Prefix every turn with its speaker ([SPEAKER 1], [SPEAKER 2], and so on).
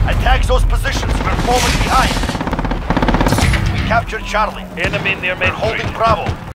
[SPEAKER 1] Attack those positions. We're falling behind. We captured Charlie.
[SPEAKER 2] Enemy near
[SPEAKER 1] We're
[SPEAKER 2] main
[SPEAKER 1] holding
[SPEAKER 2] street.
[SPEAKER 1] Bravo.